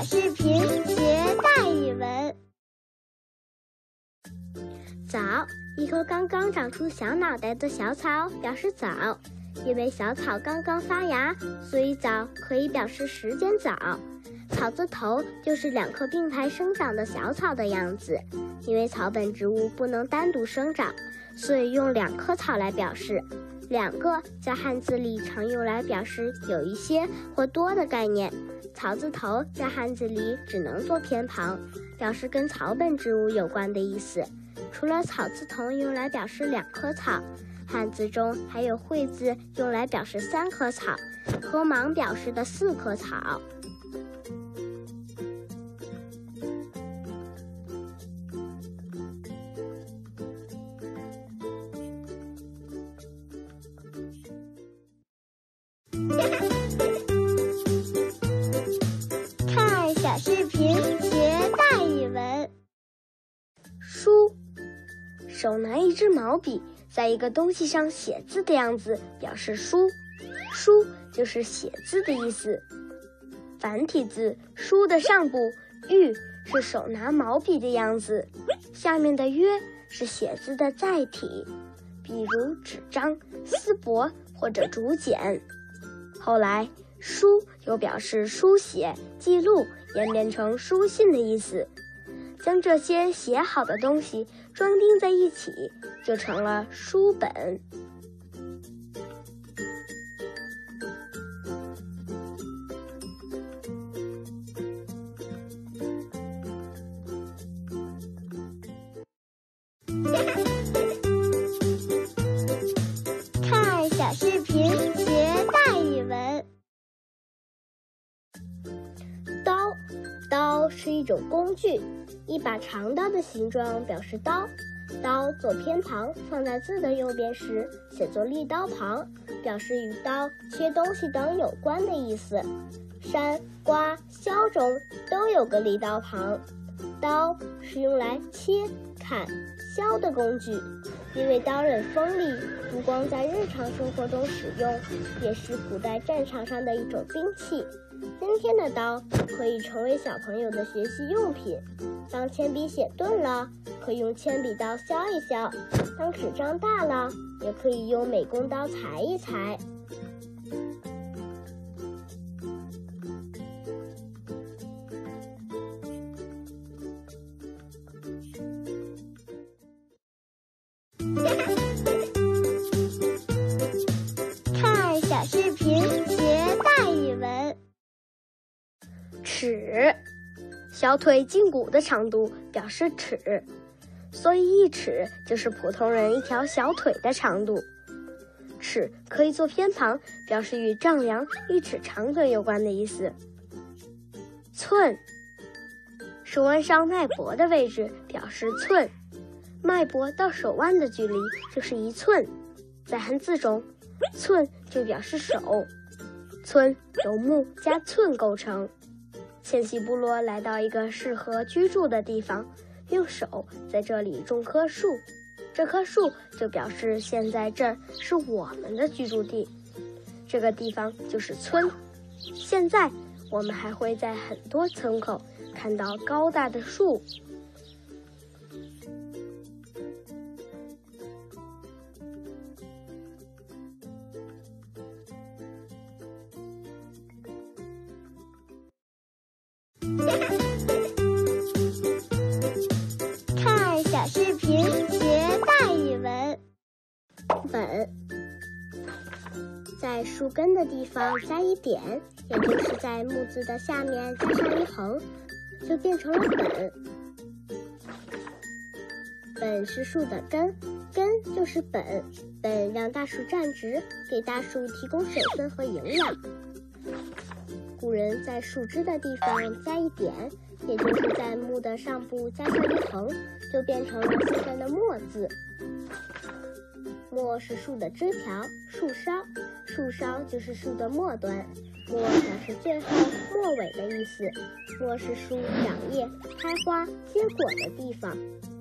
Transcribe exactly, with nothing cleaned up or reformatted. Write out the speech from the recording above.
视频学大语文。早，一棵刚刚长出小脑袋的小草表示早，因为小草刚刚发芽，所以早可以表示时间早。草字头就是两棵并排生长的小草的样子，因为草本植物不能单独生长，所以用两棵草来表示。两个在汉字里常用来表示有一些或多的概念，草字头在汉字里只能做偏旁，表示跟草本植物有关的意思。除了草字头用来表示两棵草，汉字中还有会字用来表示三棵草，和忙表示的四棵草。看小视频学大语文。书，手拿一支毛笔，在一个东西上写字的样子表示书。书就是写字的意思。繁体字书的上部玉是手拿毛笔的样子，下面的约是写字的载体，比如纸张、丝帛或者竹简。后来书又表示书写、记录，演变成书信的意思。将这些写好的东西装订在一起，就成了书本。看小视频学大语文。刀，刀是一种工具，一把长刀的形状表示刀。刀做偏旁放在字的右边时，写作立刀旁，表示与刀、切东西等有关的意思。山、瓜、削中都有个立刀旁。刀是用来切、砍、削的工具，因为刀刃锋利，不光在日常生活中使用，也是古代战场上的一种兵器。今天的刀可以成为小朋友的学习用品。当铅笔写钝了，可以用铅笔刀削一削；当纸张大了，也可以用美工刀裁一裁。看小视频学大语文。尺，小腿胫骨的长度表示尺，所以一尺就是普通人一条小腿的长度。尺可以做偏旁，表示与丈量一尺长短有关的意思。寸，手腕上脉搏的位置表示寸，脉搏到手腕的距离就是一寸。在汉字中，寸就表示手，村由木加寸构成。迁徙部落来到一个适合居住的地方，用手在这里种棵树，这棵树就表示现在这儿是我们的居住地，这个地方就是村。现在我们还会在很多村口看到高大的树。看小视频学大语文。本，在树根的地方加一点，也就是在木字的下面加上一横，就变成了本。本是树的根，根就是本，本让大树站直，给大树提供水分和营养。古人在树枝的地方加一点，也就是在木的上部加上一横，就变成了现在的末字。末是树的枝条，树梢，树梢就是树的末端，末表示最后、末尾的意思。末是树长叶、开花、结果的地方。